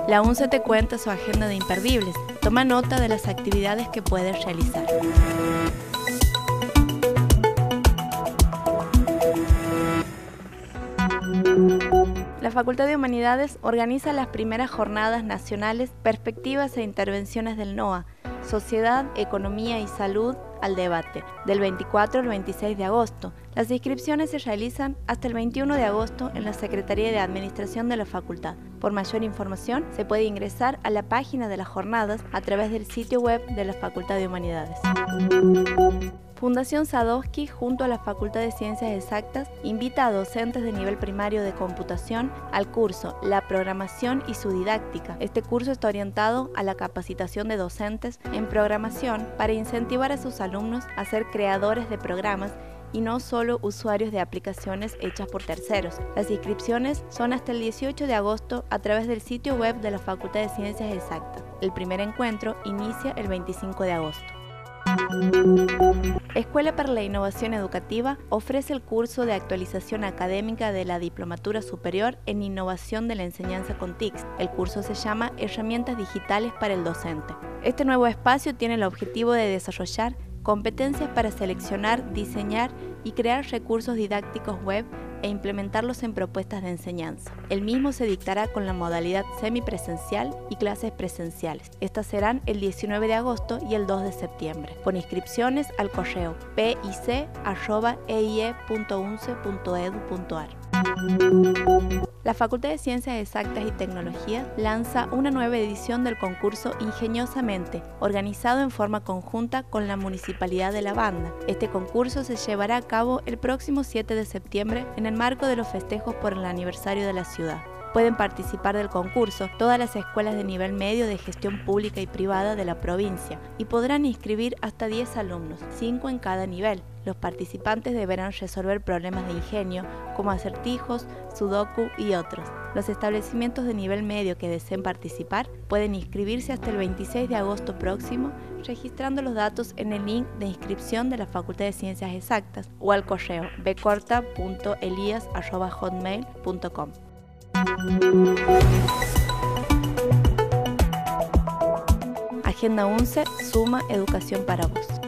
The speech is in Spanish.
La UNCE te cuenta su agenda de imperdibles. Toma nota de las actividades que puedes realizar. La Facultad de Humanidades organiza las primeras jornadas nacionales Perspectivas e Intervenciones del NOA, Sociedad, Economía y Salud al Debate, del 24 al 26 de agosto. Las inscripciones se realizan hasta el 21 de agosto en la Secretaría de Administración de la Facultad. Por mayor información, se puede ingresar a la página de las jornadas a través del sitio web de la Facultad de Humanidades. Fundación Sadowski, junto a la Facultad de Ciencias Exactas, invita a docentes de nivel primario de computación al curso La Programación y su Didáctica. Este curso está orientado a la capacitación de docentes en programación para incentivar a sus alumnos a ser creadores de programas y no solo usuarios de aplicaciones hechas por terceros. Las inscripciones son hasta el 18 de agosto a través del sitio web de la Facultad de Ciencias Exactas. El primer encuentro inicia el 25 de agosto. Escuela para la Innovación Educativa ofrece el curso de actualización académica de la Diplomatura Superior en Innovación de la Enseñanza con TICs. El curso se llama Herramientas Digitales para el Docente. Este nuevo espacio tiene el objetivo de desarrollar competencias para seleccionar, diseñar y crear recursos didácticos web e implementarlos en propuestas de enseñanza. El mismo se dictará con la modalidad semipresencial y clases presenciales. Estas serán el 19 de agosto y el 2 de septiembre. Por inscripciones al correo pic@eie.unce.edu.ar. La Facultad de Ciencias Exactas y Tecnología lanza una nueva edición del concurso Ingeniosamente, organizado en forma conjunta con la Municipalidad de La Banda. Este concurso se llevará a cabo el próximo 7 de septiembre en el marco de los festejos por el aniversario de la ciudad. Pueden participar del concurso todas las escuelas de nivel medio de gestión pública y privada de la provincia y podrán inscribir hasta 10 alumnos, 5 en cada nivel. Los participantes deberán resolver problemas de ingenio como acertijos, sudoku y otros. Los establecimientos de nivel medio que deseen participar pueden inscribirse hasta el 26 de agosto próximo registrando los datos en el link de inscripción de la Facultad de Ciencias Exactas o al correo bcorta.elias@hotmail.com. Agenda UNCE suma educación para vos.